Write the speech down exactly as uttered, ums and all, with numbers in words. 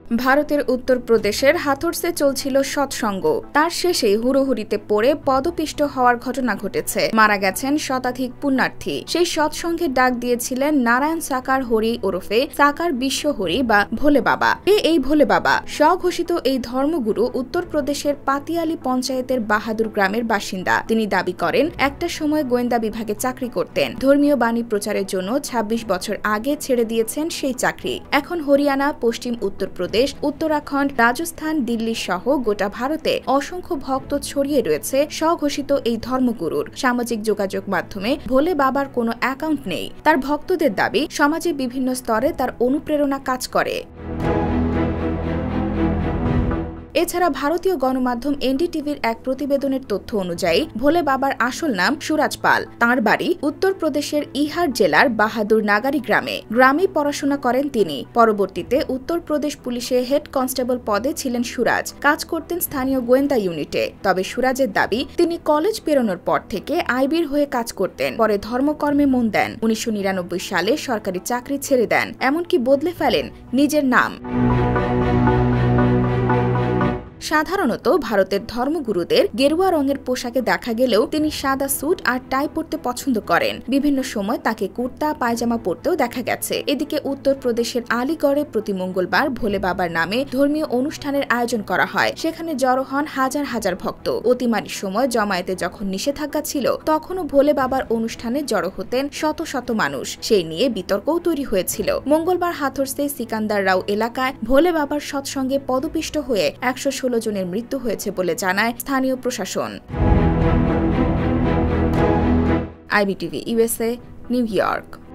ভারতের উত্তরপ্রদেশের হাথরসে চলছিল সৎসঙ্গ। তার শেষেই হুড়োহুড়িতে পড়ে পদপিষ্ট হওয়ার ঘটনা ঘটেছে। মারা গেছেন শতাধিক পুণ্যার্থী। সেই সৎসঙ্গের ডাক দিয়েছিলেন নারায়ণ সাকার হরি ওরফে সাকার বিশ্ব হরি বা ভোলে বাবা। এই ভোলে বাবা স্বঘোষিত এই ধর্মগুরু উত্তরপ্রদেশের পাতিয়ালি পঞ্চায়েতের বাহাদুর গ্রামের বাসিন্দা। তিনি দাবি করেন একটা সময় গোয়েন্দা বিভাগে চাকরি করতেন। ধর্মীয় বাণী প্রচারের জন্য ছাব্বিশ বছর আগে ছেড়ে দিয়েছেন সেই চাকরি। এখন হরিয়ানা, পশ্চিম উত্তরপ্রদেশ, উত্তরাখণ্ড, রাজস্থান, দিল্লি সহ গোটা ভারতে অসংখ্য ভক্ত ছড়িয়ে রয়েছে স্বঘোষিত এই ধর্মগুরুর। সামাজিক যোগাযোগ মাধ্যমে ভোলে বাবার কোনো অ্যাকাউন্ট নেই। তার ভক্তদের দাবি সমাজে বিভিন্ন স্তরে তার অনুপ্রেরণা কাজ করে। এছাড়া ভারতীয় গণমাধ্যম এনডিটিভির এক প্রতিবেদনের তথ্য অনুযায়ী ভোলে বাবার আসল নাম সুরাজ পাল। তাঁর বাড়ি উত্তরপ্রদেশের ইহার জেলার বাহাদুর নাগারি গ্রামে। গ্রামেই পড়াশোনা করেন তিনি। পরবর্তীতে উত্তরপ্রদেশ পুলিশে হেড কনস্টেবল পদে ছিলেন সুরাজ। কাজ করতেন স্থানীয় গোয়েন্দা ইউনিটে। তবে সুরাজের দাবি তিনি কলেজ পেরোনোর পর থেকে আইবির হয়ে কাজ করতেন। পরে ধর্মকর্মে মন দেন। উনিশশো নিরানব্বই সালে সরকারি চাকরি ছেড়ে দেন। এমনকি বদলে ফেলেন নিজের নাম। সাধারণত ভারতের ধর্মগুরুদের গেরুয়া রঙের পোশাকে দেখা গেলেও তিনি সাদা স্যুট আর টাই পরতে পছন্দ করেন। বিভিন্ন সময় তাকে কুর্তা পায়জামা পরতেও দেখা গেছে। এদিকে উত্তরপ্রদেশের আলিগড়ে প্রতি মঙ্গলবার ভোলে বাবার নামে ধর্মীয় অনুষ্ঠানের আয়োজন করা হয়। সেখানে জড়ো হন হাজার হাজার ভক্ত। অতিমারির সময় জমায়েতে যখন নিষেধাজ্ঞা ছিল, তখনও ভোলে বাবার অনুষ্ঠানে জড়ো হতেন শত শত মানুষ। সেই নিয়ে বিতর্কও তৈরি হয়েছিল। মঙ্গলবার হাথরসে সিকান্দার রাও এলাকায় ভোলে বাবার সৎসঙ্গে পদপিষ্ট হয়ে একশো ষোলো জনের মৃত্যু হয়েছে বলে জানায় স্থানীয় প্রশাসন। IBTV USA, New York.